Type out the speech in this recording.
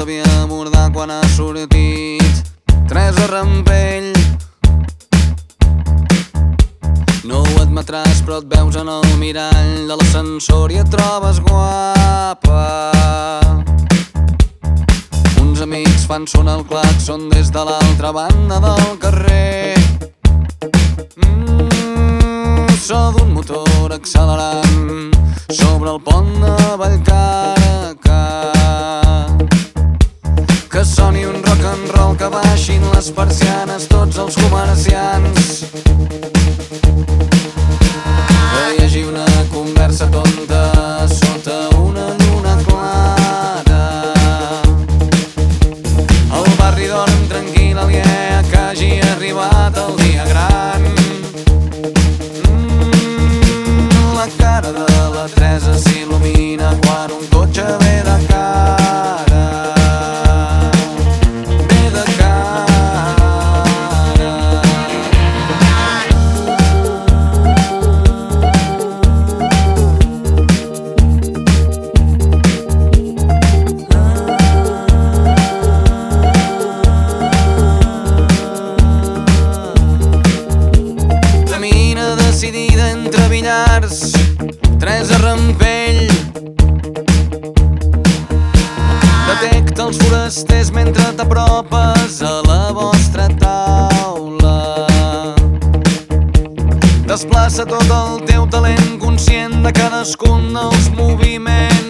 sabia abordar quan ha sortit. Teresa Rampell. No ho admetràs però et veus en el mirall de l'ascensor i et trobes guapa. Uns amics fan sonar el claxon des de l'altra banda del carrer. So d'un motor accelerant sobre el pont de Vallcarca. Que soni un rock and roll, que baixin les persianes tots els comerciants. Que hi hagi una conversa tonta sota una lluna clara. El barri dorm tranquil, aliè que hagi arribat el dia gran. La cara de la Teresa s'il·lumina quan un cotxe ve de cara. Ve de cara. Camina decidida entre billars, Teresa Rampell. Detecta els forasters mentre t'apropes a la vostra taula. Desplaça tot el teu talent conscient de cadascun dels moviments.